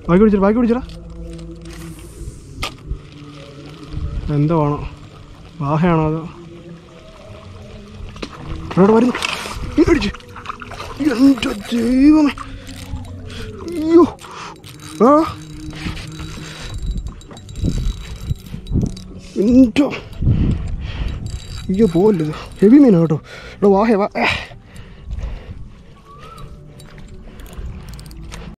ബാക്കി പിടിച്ചടാ. എന്തോ ആണോ, വാഹയാണോ അതോ? അവിടെ വരുന്നു. പിടിച്ച്. എൻ്റെ ദൈവമേ, അയ്യോ ആ എൻ്റെ അയ്യോ പോവല്ലത്. ഹെവി മീനാണ് കേട്ടോ. ഇവിടെ വാഹ